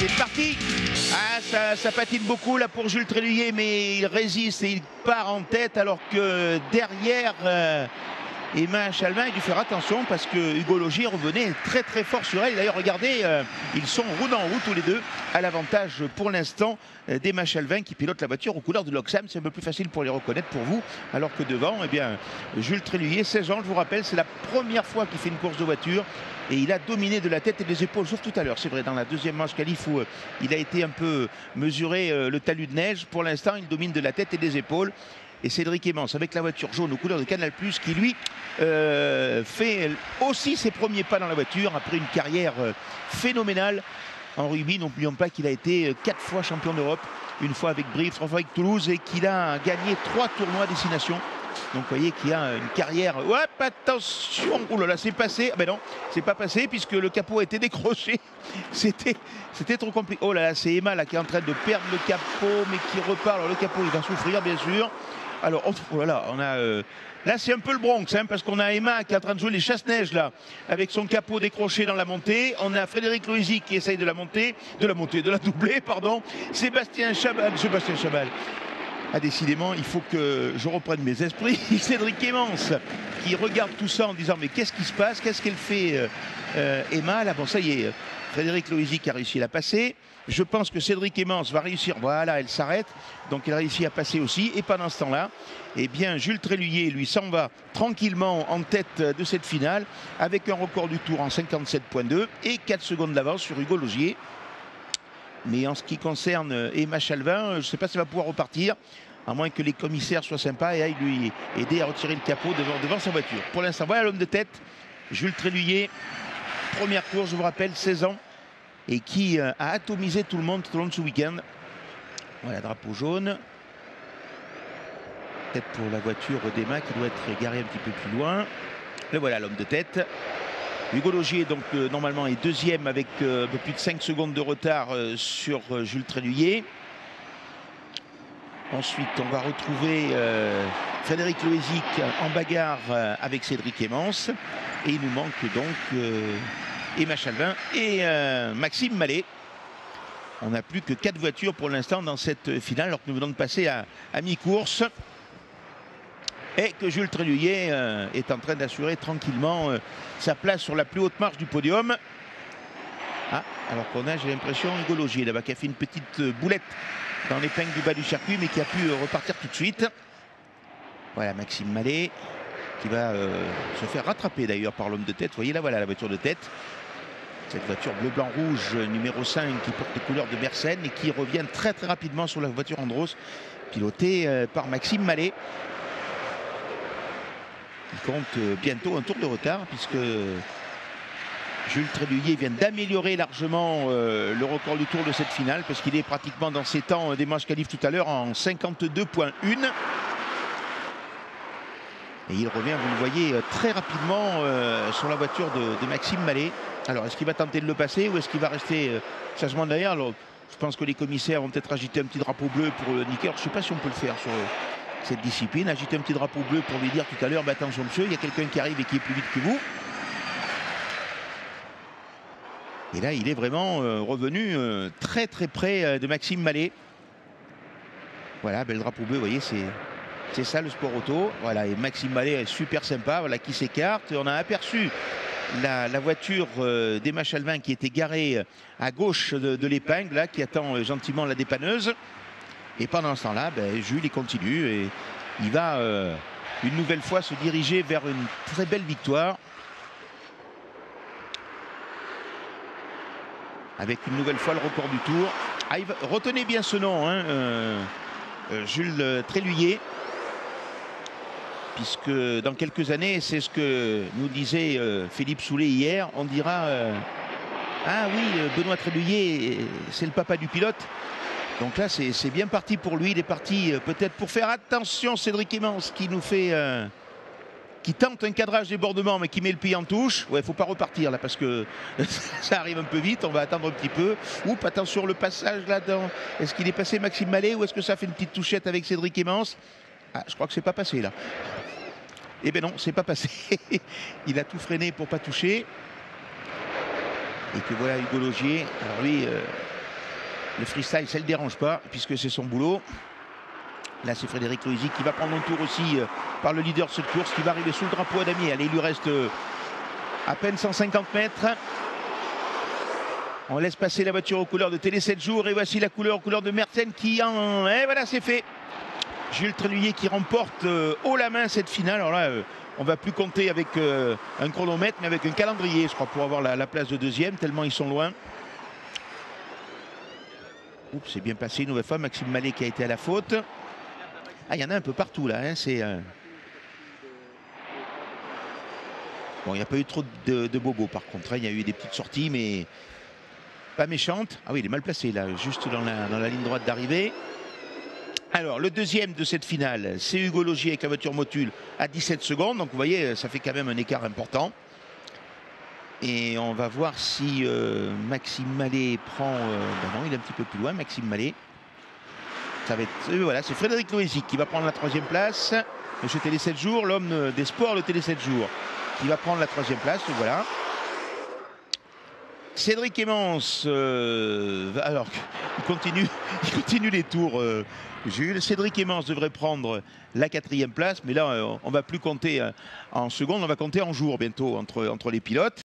C'est parti. Ah, ça patine beaucoup là pour Jules Tréluyer, mais il résiste et il part en tête alors que derrière Emma Chalvin a dû faire attention parce que Hugo Logier revenait très très fort sur elle. D'ailleurs regardez, ils sont roue dans roue tous les deux à l'avantage pour l'instant d'Emma Chalvin qui pilote la voiture aux couleurs de l'Oxam. C'est un peu plus facile pour les reconnaître pour vous, alors que devant, eh bien, Jules Tréluyer, 16 ans, je vous rappelle, c'est la première fois qu'il fait une course de voiture. Et il a dominé de la tête et des épaules, sauf tout à l'heure. C'est vrai, dans la deuxième manche qualif où il a été un peu mesuré le talus de neige. Pour l'instant, il domine de la tête et des épaules. Et Cédric Emmens, avec la voiture jaune aux couleurs de Canal+, qui lui fait aussi ses premiers pas dans la voiture après une carrière phénoménale en rugby. N'oublions pas qu'il a été 4 fois champion d'Europe, une fois avec Brive, 3 fois avec Toulouse, et qu'il a gagné 3 tournois à destination. Donc vous voyez qu'il y a une carrière. Hop, attention. Ouh là là, c'est passé. Ah ben non, c'est pas passé puisque le capot a été décroché. C'était trop compliqué. Oh là là, c'est Emma là qui est en train de perdre le capot, mais qui repart. Alors le capot, il va souffrir bien sûr. Alors oh là là, on a là c'est un peu le Bronx hein, parce qu'on a Emma qui est en train de jouer les chasse-neige là avec son capot décroché dans la montée. On a Frédéric Loisy qui essaye de la doubler, pardon. Sébastien Chabal. Ah, décidément, il faut que je reprenne mes esprits. Cédric Emmens qui regarde tout ça en disant mais qu'est-ce qui se passe, qu'est-ce qu'elle fait Emma là. Bon, ça y est, Frédéric Loisy qui a réussi à la passer. Je pense que Cédric Emmens va réussir. Voilà, elle s'arrête. Donc elle a réussi à passer aussi. Et pendant ce temps-là, eh bien, Jules Tréluyer, lui, s'en va tranquillement en tête de cette finale avec un record du tour en 57,2 et 4 secondes d'avance sur Hugo Logier. Mais en ce qui concerne Emma Chalvin, je ne sais pas si elle va pouvoir repartir, à moins que les commissaires soient sympas et aillent lui aider à retirer le capot devant sa voiture. Pour l'instant, voilà l'homme de tête, Jules Tréluyer, première course, je vous rappelle, 16 ans, et qui a atomisé tout le monde tout au long de ce week-end. Voilà, drapeau jaune. Peut-être pour la voiture d'Emma qui doit être garée un petit peu plus loin. Le voilà l'homme de tête. Hugo Logier, donc normalement, est deuxième avec un peu plus de 5 secondes de retard sur Jules Tréluyer. Ensuite, on va retrouver Frédéric Loisy en bagarre avec Cédric Emmens. Et il nous manque donc Emma Chalvin et Maxime Mallet. On n'a plus que 4 voitures pour l'instant dans cette finale, alors que nous venons de passer à mi-course. Et que Jules Tréluyer est en train d'assurer tranquillement sa place sur la plus haute marche du podium. Ah, alors qu'on a, j'ai l'impression, Hugo Logier là-bas qui a fait une petite boulette dans l'épingle du bas du circuit, mais qui a pu repartir tout de suite. Voilà Maxime Mallet qui va se faire rattraper d'ailleurs par l'homme de tête. Vous voyez là, voilà la voiture de tête. Cette voiture bleu-blanc-rouge numéro 5 qui porte les couleurs de Mersenne et qui revient très très rapidement sur la voiture Andros, pilotée par Maxime Mallet. Il compte bientôt un tour de retard puisque Jules Tréluyer vient d'améliorer largement le record du tour de cette finale parce qu'il est pratiquement dans ses temps des manches qualif tout à l'heure en 52,1. Et il revient, vous le voyez, très rapidement sur la voiture de Maxime Mallet. Alors est-ce qu'il va tenter de le passer ou est-ce qu'il va rester sagement derrière? Alors, je pense que les commissaires vont peut-être agiter un petit drapeau bleu pour le niquer. Alors, je ne sais pas si on peut le faire sur cette discipline, agiter un petit drapeau bleu pour lui dire tout à l'heure, bah, attention monsieur, il y a quelqu'un qui arrive et qui est plus vite que vous. Et là, il est vraiment revenu très très près de Maxime Mallet. Voilà, le drapeau bleu, vous voyez, c'est ça le sport auto. Voilà, et Maxime Mallet est super sympa, voilà, qui s'écarte. On a aperçu la voiture d'Emma Chalvin qui était garée à gauche de l'épingle, là, qui attend gentiment la dépanneuse. Et pendant ce temps-là, Jules il continue et il va une nouvelle fois se diriger vers une très belle victoire. Avec une nouvelle fois le record du tour. Ah, retenez bien ce nom, hein, Jules Tréluyer. Puisque dans quelques années, c'est ce que nous disait Philippe Soulet hier, on dira ah oui, Benoît Tréluyer, c'est le papa du pilote. Donc là, c'est bien parti pour lui. Il est parti peut-être pour faire attention. Cédric Emmens qui nous fait, qui tente un cadrage débordement, mais qui met le pied en touche. Ouais, faut pas repartir là parce que ça arrive un peu vite. On va attendre un petit peu. Oups, attention le passage là-dedans. Est-ce qu'il est passé Maxime Mallet ou est-ce que ça fait une petite touchette avec Cédric Emmens? Ah, je crois que c'est pas passé là. Eh bien non, c'est pas passé. Il a tout freiné pour pas toucher. Et que voilà Hugo Logier. Alors lui, Le freestyle, ça ne le dérange pas, puisque c'est son boulot. Là, c'est Frédéric Loisy qui va prendre un tour aussi par le leader de cette course, qui va arriver sous le drapeau à damier. Allez, il lui reste à peine 150 mètres. On laisse passer la voiture aux couleurs de Télé 7 jours. Et voici la couleur aux couleurs de Merten qui en... Et voilà, c'est fait. Jules Tréluyer qui remporte haut la main cette finale. Alors là, on ne va plus compter avec un chronomètre, mais avec un calendrier, je crois, pour avoir la place de deuxième, tellement ils sont loin. Oups, c'est bien passé une nouvelle fois. Maxime Mallet qui a été à la faute. Ah, il y en a un peu partout là. Hein, c'est... Bon, il n'y a pas eu trop de bobos par contre. Hein, il y a eu des petites sorties, mais pas méchantes. Ah oui, il est mal placé là, juste dans la ligne droite d'arrivée. Alors, le deuxième de cette finale, c'est Hugo Logier avec la voiture Motul à 17 secondes. Donc, vous voyez, ça fait quand même un écart important. Et on va voir si Maxime Mallet prend... ben non, il est un petit peu plus loin, Maxime Mallet. Ça va être... voilà, c'est Frédéric Loisy qui va prendre la troisième place. Monsieur Télé 7 jours, l'homme des sports de Télé 7 jours, qui va prendre la troisième place. Voilà. Cédric Emmons, alors, il continue les tours, Jules. Cédric Emmons devrait prendre la quatrième place, mais là, on ne va plus compter en secondes, on va compter en jours bientôt entre les pilotes.